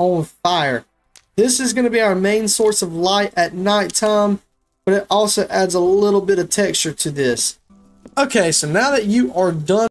on fire. This is going to be our main source of light at nighttime, but it also adds a little bit of texture to this. Okay, so now that you are done